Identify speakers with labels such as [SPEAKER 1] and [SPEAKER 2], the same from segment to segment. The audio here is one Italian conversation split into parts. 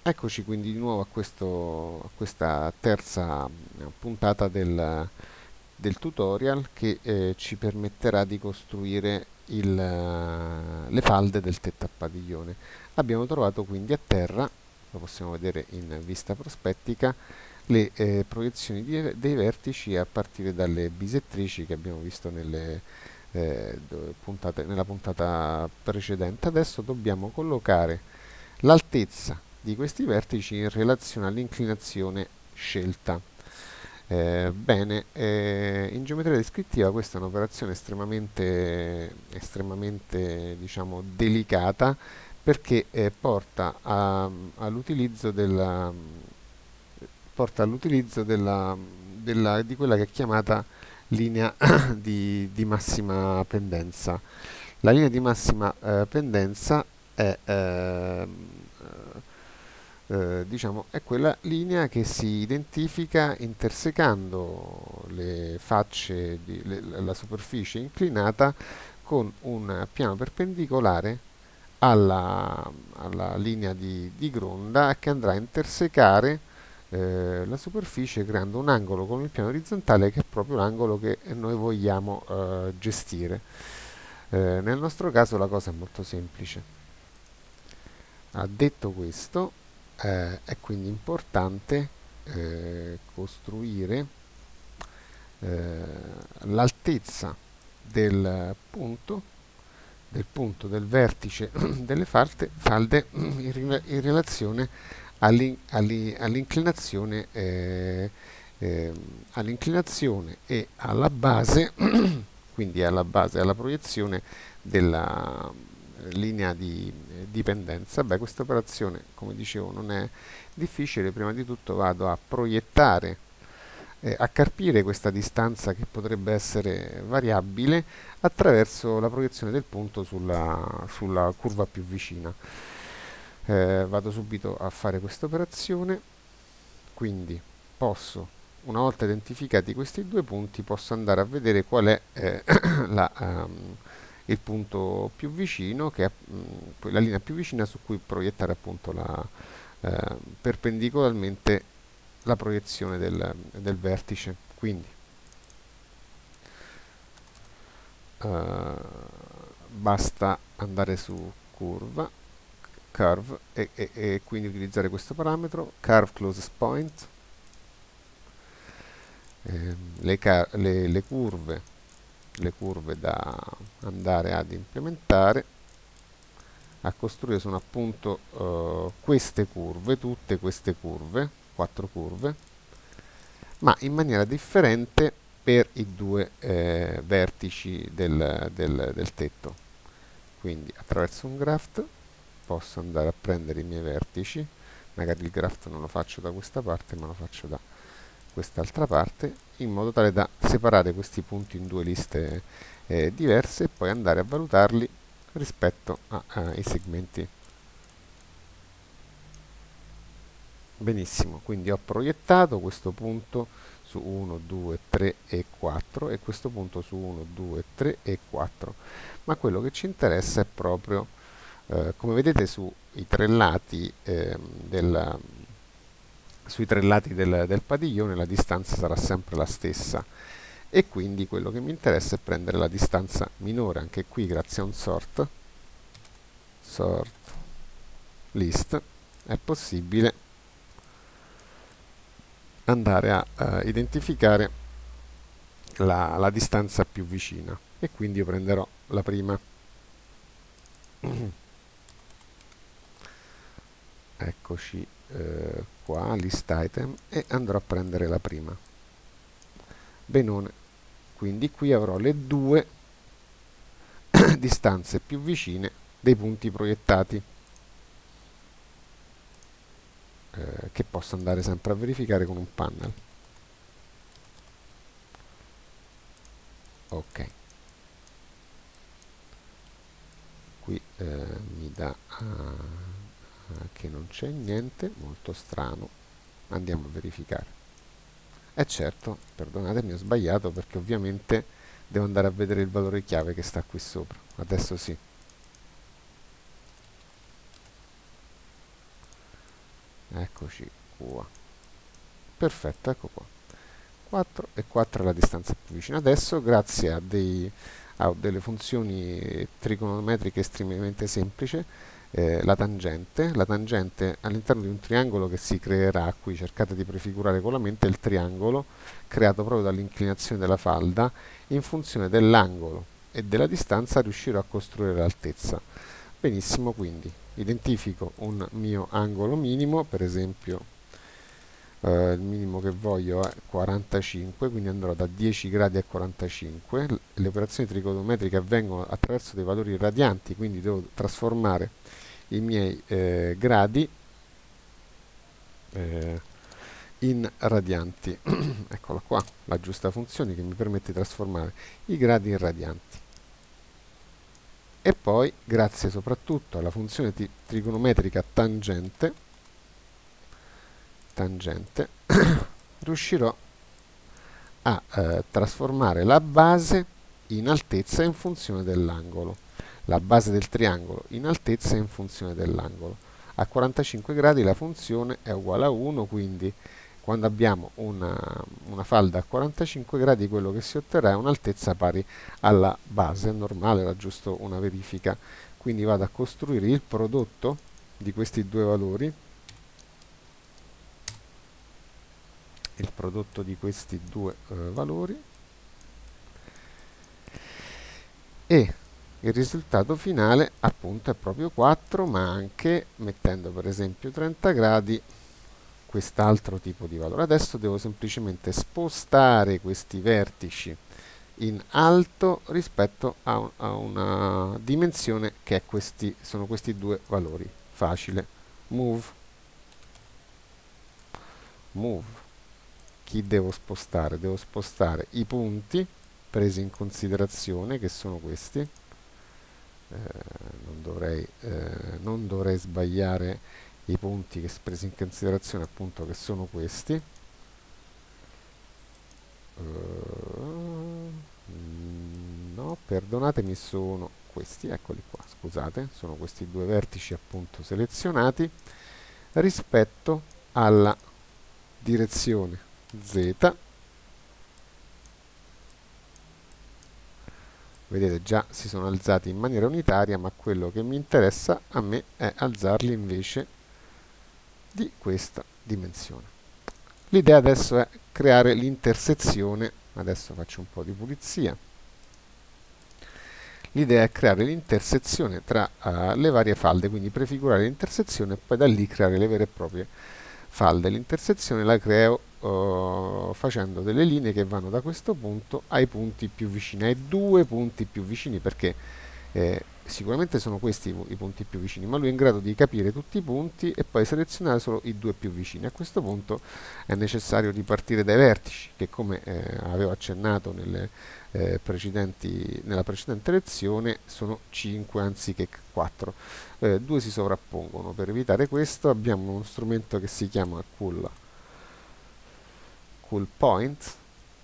[SPEAKER 1] Eccoci quindi di nuovo a questa terza puntata del tutorial che ci permetterà di costruire le falde del tetto a padiglione. Abbiamo trovato quindi a terra, lo possiamo vedere in vista prospettica, le proiezioni dei vertici a partire dalle bisettrici che abbiamo visto nella puntata precedente. Adesso dobbiamo collocare l'altezza di questi vertici in relazione all'inclinazione scelta. In geometria descrittiva questa è un'operazione estremamente diciamo, delicata perché porta all'utilizzo di quella che è chiamata linea di massima pendenza. La linea di massima pendenza è, diciamo, è quella linea che si identifica intersecando la superficie inclinata con un piano perpendicolare alla linea di gronda che andrà a intersecare la superficie creando un angolo con il piano orizzontale che è proprio l'angolo che noi vogliamo gestire. Nel nostro caso la cosa è molto semplice. Detto questo, è quindi importante costruire eh, l'altezza del punto, del vertice delle falde in relazione all'inclinazione all'inclinazione e alla base, quindi alla base, alla proiezione della linea di dipendenza. Beh, questa operazione, come dicevo, non è difficile. Prima di tutto vado a proiettare, a carpire questa distanza che potrebbe essere variabile attraverso la proiezione del punto sulla curva più vicina. Vado subito a fare questa operazione, quindi una volta identificati questi due punti, posso andare a vedere qual è la, ehm, il punto più vicino, che è la linea più vicina su cui proiettare appunto perpendicolarmente la proiezione del vertice. Quindi eh, basta andare su curve e quindi utilizzare questo parametro curve closest point. Le curve da andare ad implementare a costruire sono appunto queste curve, tutte queste curve, quattro curve, ma in maniera differente per i due vertici del tetto. Quindi attraverso un graft posso andare a prendere i miei vertici, magari il graft non lo faccio da questa parte ma lo faccio da quest'altra parte, in modo tale da separare questi punti in due liste diverse e poi andare a valutarli rispetto ai segmenti. Benissimo, quindi ho proiettato questo punto su 1, 2, 3 e 4 e questo punto su 1, 2, 3 e 4. Ma quello che ci interessa è proprio, come vedete sui tre lati del padiglione la distanza sarà sempre la stessa e quindi quello che mi interessa è prendere la distanza minore. Anche qui grazie a un sort list è possibile andare a identificare la distanza più vicina e quindi io prenderò la prima. Eccoci qua, list item, e andrò a prendere la prima. Benone, quindi qui avrò le due distanze più vicine dei punti proiettati, che posso andare sempre a verificare con un panel. Ok, qui mi dà che non c'è niente, molto strano. Andiamo a verificare. E certo, perdonatemi, ho sbagliato perché ovviamente devo andare a vedere il valore chiave che sta qui sopra. Adesso sì. eccoci qua, perfetto, ecco qua, 4 e 4 è la distanza più vicina. Adesso grazie a delle funzioni trigonometriche estremamente semplici, la tangente all'interno di un triangolo che si creerà, qui cercate di prefigurare con la mente il triangolo creato proprio dall'inclinazione della falda, in funzione dell'angolo e della distanza riuscirò a costruire l'altezza. Benissimo, quindi identifico un mio angolo minimo, per esempio il minimo che voglio è 45, quindi andrò da 10 gradi a 45. Le operazioni trigonometriche avvengono attraverso dei valori radianti, quindi devo trasformare i miei gradi eh, in radianti. Eccola qua, la giusta funzione che mi permette di trasformare i gradi in radianti. E poi, grazie soprattutto alla funzione trigonometrica tangente, riuscirò a trasformare la base in altezza in funzione dell'angolo, la base del triangolo in altezza in funzione dell'angolo. A 45 gradi la funzione è uguale a 1, quindi quando abbiamo una falda a 45 gradi quello che si otterrà è un'altezza pari alla base normale, era giusto una verifica. Quindi vado a costruire il prodotto di questi due valori, il prodotto di questi due valori, e il risultato finale appunto è proprio 4, ma anche mettendo per esempio 30 gradi quest'altro tipo di valore. Adesso devo semplicemente spostare questi vertici in alto rispetto a una dimensione che è sono questi due valori. Facile. Move. Move. Chi devo spostare? Devo spostare i punti presi in considerazione, che sono questi. Non dovrei sbagliare i punti che presi in considerazione, appunto, che sono questi. No, perdonatemi, sono questi, eccoli qua, scusate, sono questi due vertici appunto selezionati rispetto alla direzione Z. Vedete, già si sono alzati in maniera unitaria, ma quello che mi interessa a me è alzarli invece di questa dimensione. L'idea adesso è creare l'intersezione. Adesso faccio un po' di pulizia. L'idea è creare l'intersezione tra le varie falde, quindi prefigurare l'intersezione e poi da lì creare le vere e proprie falde. L'intersezione la creo facendo delle linee che vanno da questo punto ai punti più vicini, ai due punti più vicini, perché sicuramente sono questi i punti più vicini, ma lui è in grado di capire tutti i punti e poi selezionare solo i due più vicini. A questo punto è necessario ripartire dai vertici, che come avevo accennato nella precedente lezione sono 5 anziché 4. Due si sovrappongono. Per evitare questo abbiamo uno strumento che si chiama Cool Point,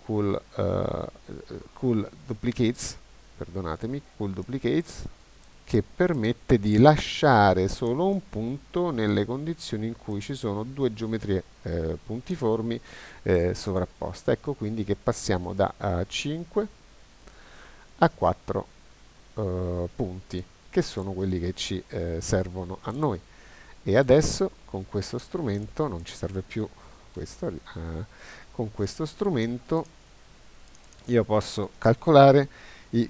[SPEAKER 1] Cool Duplicates, perdonatemi, Cool Duplicates, che permette di lasciare solo un punto nelle condizioni in cui ci sono due geometrie puntiformi sovrapposte. Ecco quindi che passiamo da 5 a 4 punti, che sono quelli che ci servono a noi. E adesso con questo strumento, non ci serve più questo, con questo strumento io posso calcolare i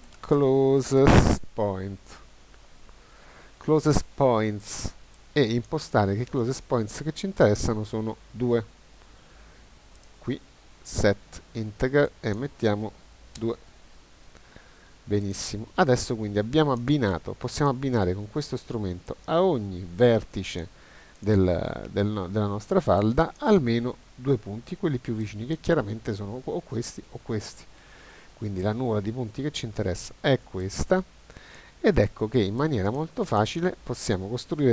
[SPEAKER 1] closest points e impostare che i closest points che ci interessano sono 2. Qui set integer e mettiamo 2. Benissimo. Adesso quindi possiamo abbinare con questo strumento a ogni vertice della nostra falda almeno due punti, quelli più vicini, che chiaramente sono o questi o questi. Quindi la nuvola di punti che ci interessa è questa, ed ecco che in maniera molto facile possiamo costruire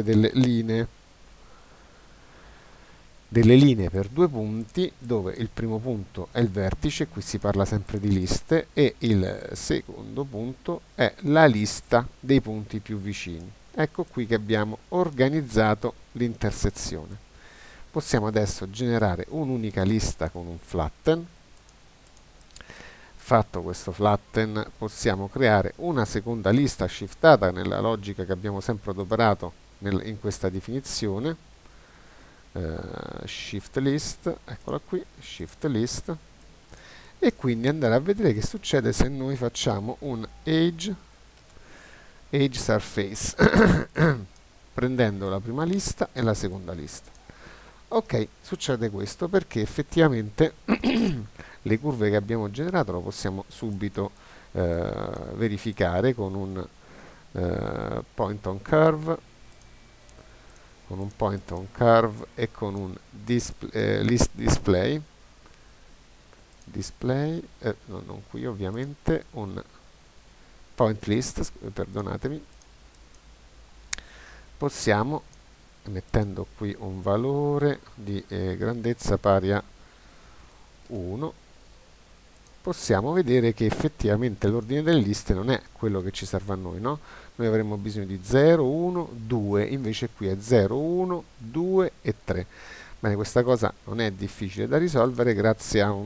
[SPEAKER 1] delle linee per due punti, dove il primo punto è il vertice, qui si parla sempre di liste, e il secondo punto è la lista dei punti più vicini. Ecco qui che abbiamo organizzato l'intersezione. possiamo adesso generare un'unica lista con un flatten. Fatto questo flatten, possiamo creare una seconda lista shiftata nella logica che abbiamo sempre adoperato in questa definizione. Shift list, eccola qui, shift list, e quindi andare a vedere che succede se noi facciamo un edge surface prendendo la prima lista e la seconda lista. Ok, succede questo perché effettivamente le curve che abbiamo generato lo possiamo subito verificare con un point on curve, e con un list display, no, non qui ovviamente, un point list, perdonatemi. Possiamo, mettendo qui un valore di grandezza pari a 1, possiamo vedere che effettivamente l'ordine delle liste non è quello che ci serve a noi, no? Noi avremmo bisogno di 0, 1, 2, invece qui è 0, 1, 2 e 3. Bene, questa cosa non è difficile da risolvere grazie a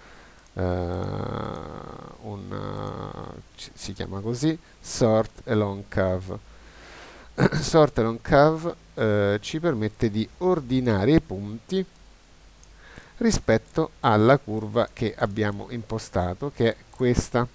[SPEAKER 1] si chiama così, sort along curve. Sort along curve ci permette di ordinare i punti rispetto alla curva che abbiamo impostato, che è questa.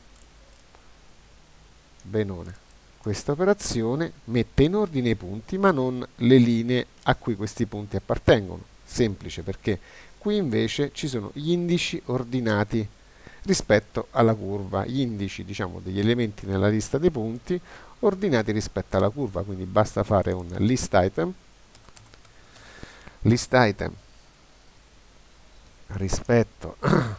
[SPEAKER 1] Benone. Questa operazione mette in ordine i punti, ma non le linee a cui questi punti appartengono. Semplice, perché qui invece ci sono gli indici ordinati rispetto alla curva, gli indici, diciamo, degli elementi nella lista dei punti ordinati rispetto alla curva, quindi basta fare un list item rispetto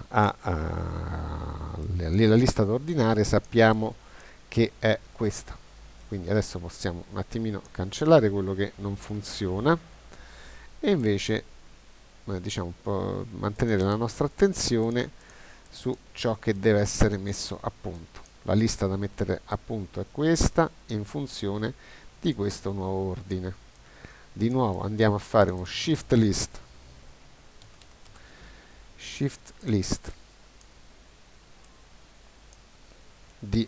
[SPEAKER 1] alla lista da ordinare, sappiamo che è questa. Quindi adesso possiamo un attimino cancellare quello che non funziona e invece diciamo, mantenere la nostra attenzione su ciò che deve essere messo a punto. La lista da mettere a punto è questa in funzione di questo nuovo ordine. Di nuovo andiamo a fare uno shift list di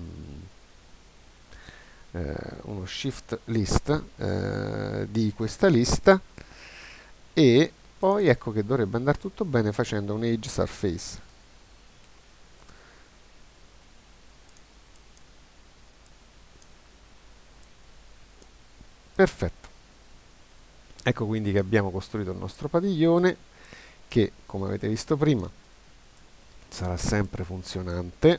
[SPEAKER 1] uno shift list di questa lista, e poi ecco che dovrebbe andare tutto bene facendo un edge surface. Perfetto. Ecco quindi che abbiamo costruito il nostro padiglione che, come avete visto prima, sarà sempre funzionante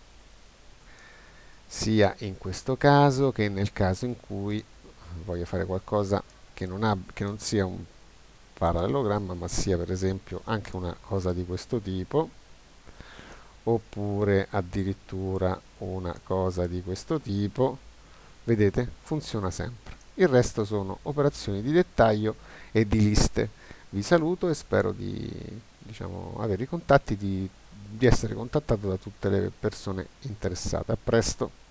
[SPEAKER 1] sia in questo caso che nel caso in cui voglio fare qualcosa che non sia un parallelogramma, ma sia per esempio anche una cosa di questo tipo, oppure addirittura una cosa di questo tipo. Vedete? Funziona sempre. Il resto sono operazioni di dettaglio e di liste. Vi saluto e spero di, diciamo, avere i contatti, di essere contattato da tutte le persone interessate. A presto!